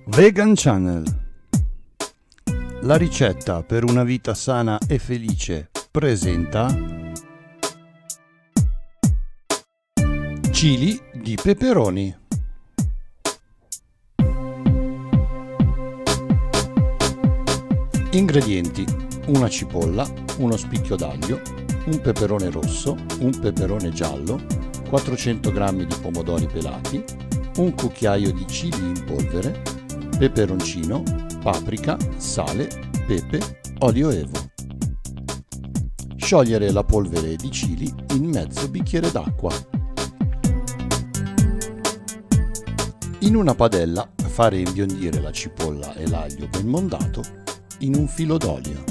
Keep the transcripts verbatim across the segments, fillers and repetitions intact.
Vegan Channel. La ricetta per una vita sana e felice presenta chili di peperoni. Ingredienti: una cipolla, uno spicchio d'aglio, un peperone rosso, un peperone giallo, quattrocento grammi di pomodori pelati, un cucchiaio di chili in polvere, peperoncino, paprika, sale, pepe, olio evo. Sciogliere la polvere di chili in mezzo bicchiere d'acqua. In una padella fare imbiondire la cipolla e l'aglio ben mondato in un filo d'olio.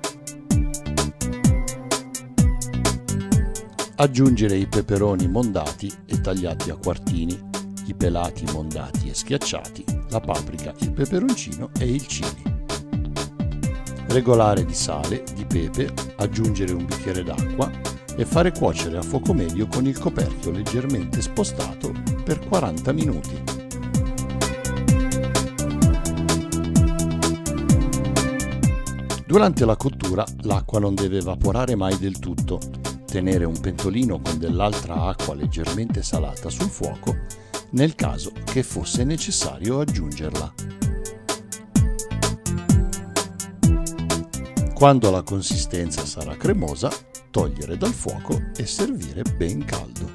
Aggiungere i peperoni mondati e tagliati a quartini, i pelati mondati e schiacciati, la paprika, il peperoncino e il chili. Regolare di sale, di pepe, aggiungere un bicchiere d'acqua e fare cuocere a fuoco medio con il coperchio leggermente spostato per quaranta minuti. Durante la cottura l'acqua non deve evaporare mai del tutto. Tenere un pentolino con dell'altra acqua leggermente salata sul fuoco nel caso che fosse necessario aggiungerla. Quando la consistenza sarà cremosa, togliere dal fuoco e servire ben caldo.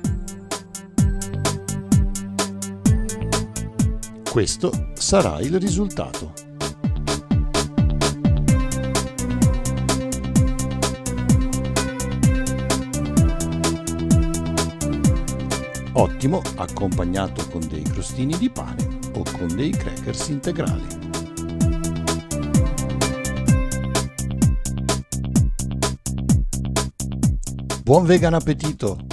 Questo sarà il risultato. Ottimo accompagnato con dei crostini di pane o con dei crackers integrali. Buon vegan appetito!